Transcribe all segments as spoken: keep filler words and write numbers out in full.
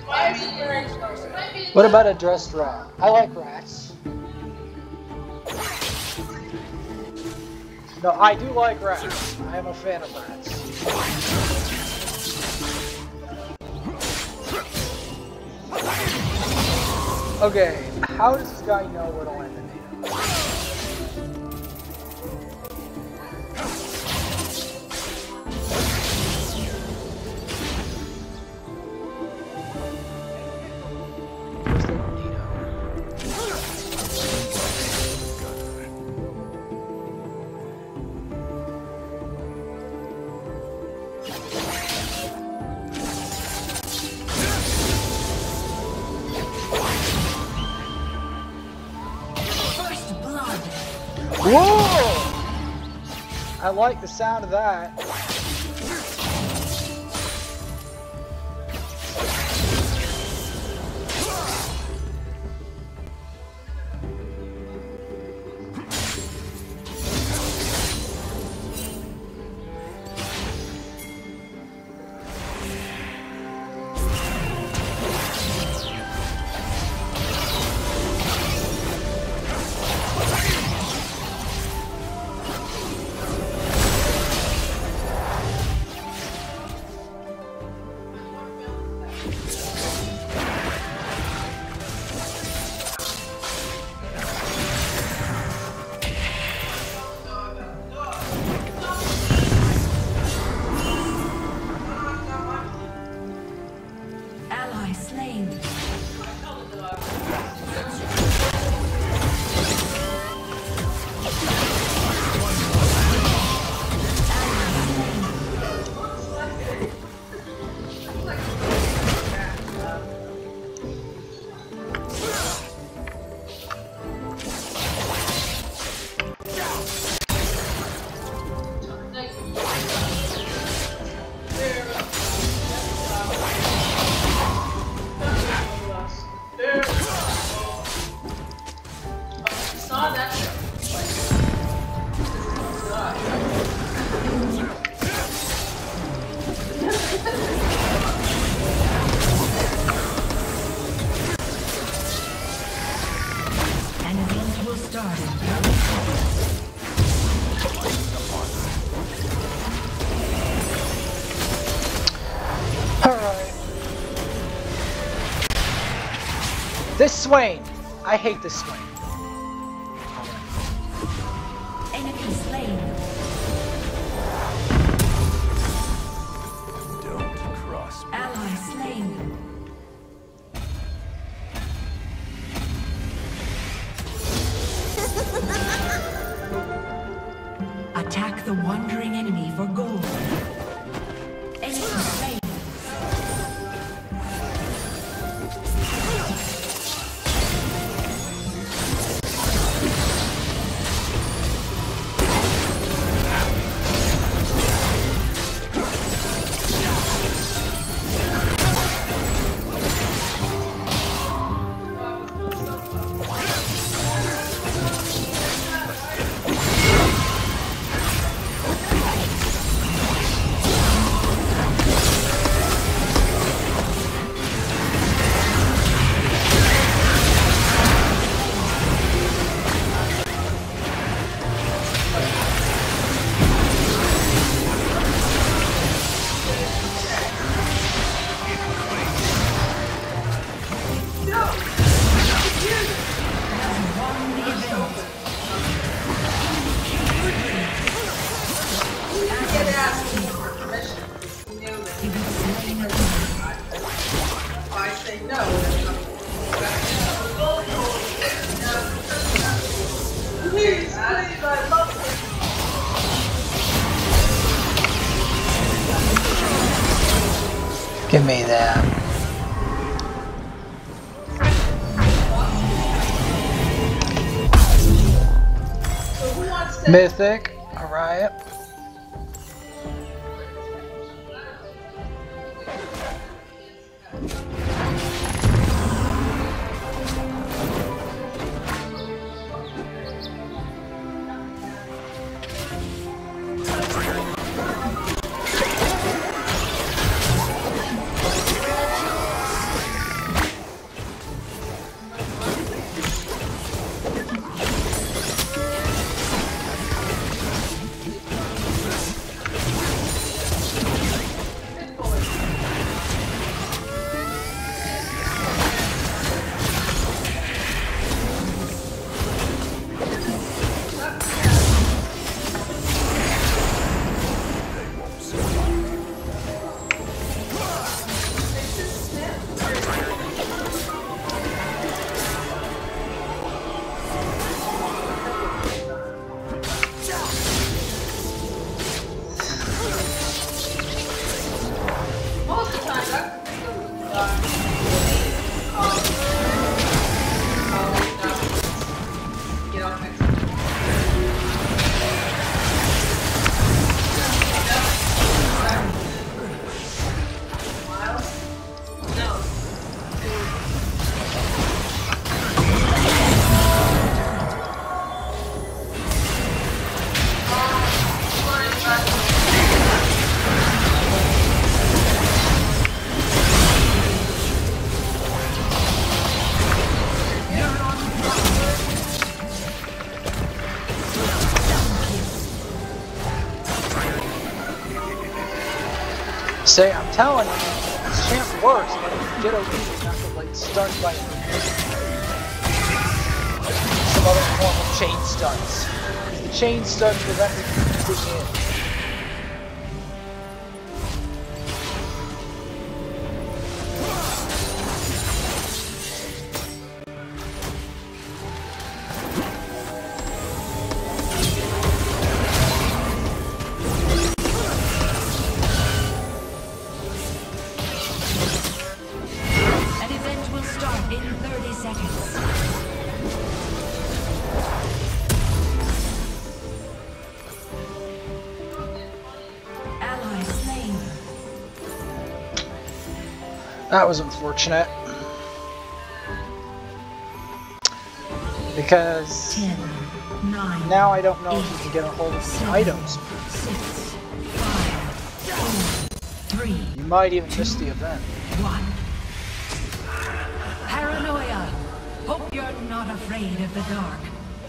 What about a dressed rat? I like rats. No, I do like rats. I am a fan of rats. Okay, how does this guy know where to land the NATO? Whoa! I like the sound of that. This Swain! I hate this Swain. Enemy slain. Don't cross me. Ally slain. Attack the wandering enemy for gold. Enemy slain. Give me that. Mythic, alright. Say, I'm telling you, this champ works, but if you get a lead, you're not gonna like stunned by some other form of chain stuns. The chain stuns prevent me from pushing in. That was unfortunate. Because Ten, nine, now I don't know eight, if you can get a hold of the seven, items. Six, five, four, three, You might even miss the event. one. Paranoia. Hope you're not afraid of the dark.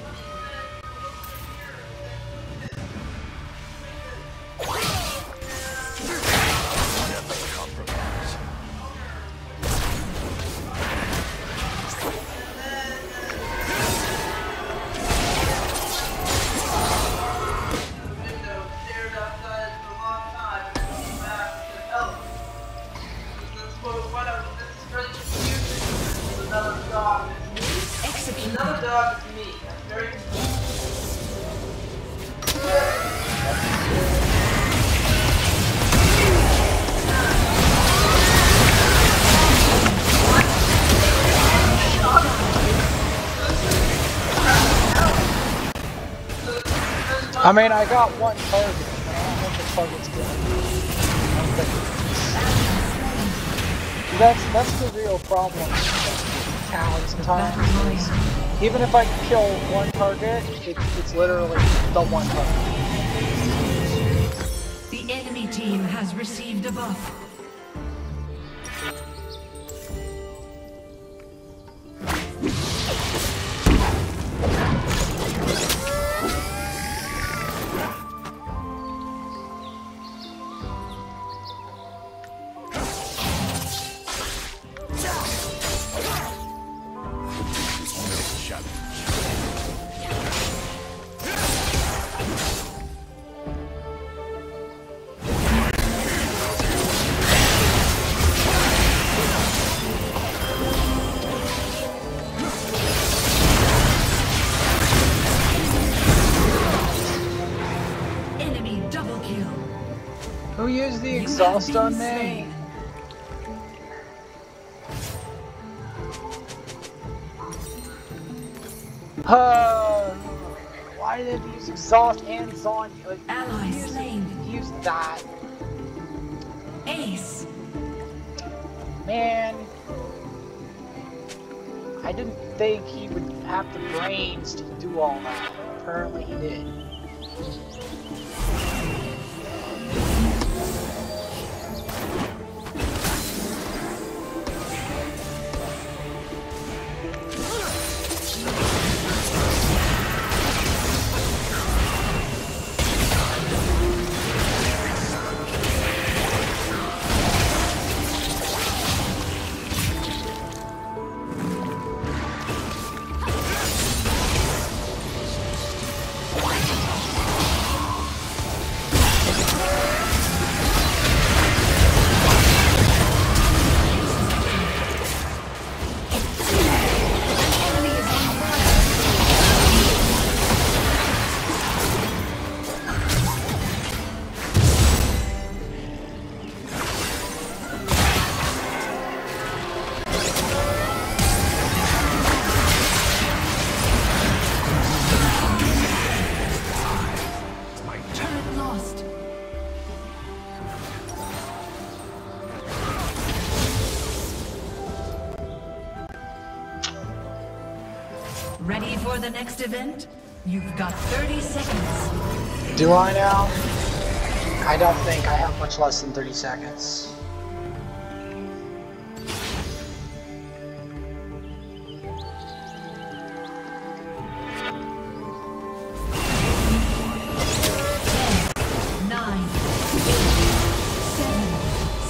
I mean, I got one target, but I don't think the target's good. That's, that's the real problem with Talon sometimes. Even if I kill one target, it, it's literally the one target. The enemy team has received a buff. Who used the exhaust on me? Uh, why did they use exhaust and Zon? Like, Ally slain. Use that. Ace. Man, I didn't think he would have the brains to do all that. Apparently he did. Ready for the next event? You've got thirty seconds. Do I now? I don't think I have much less than thirty seconds. Nine, eight, seven,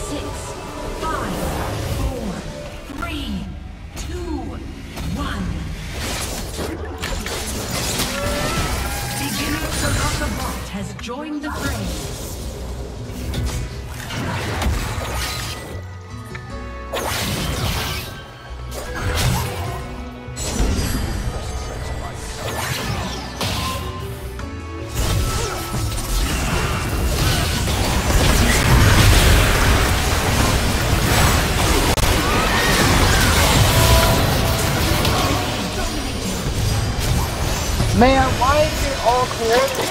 Man, why is it all coordinated?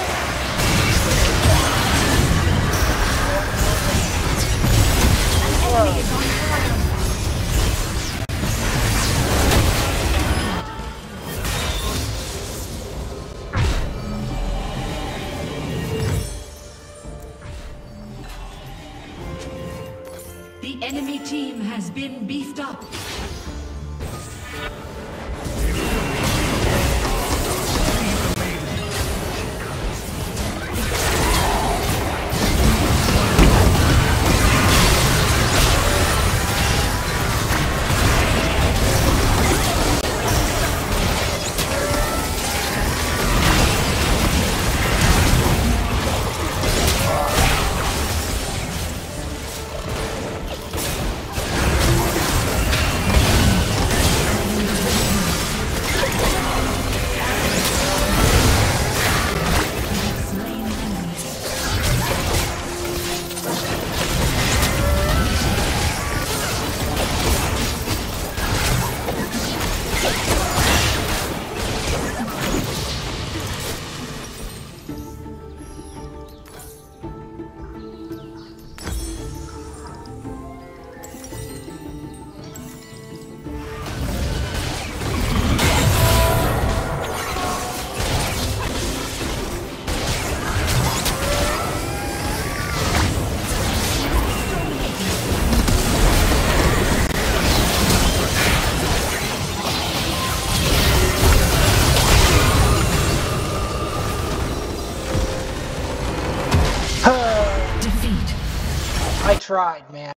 The enemy team has been beefed up. I tried, man.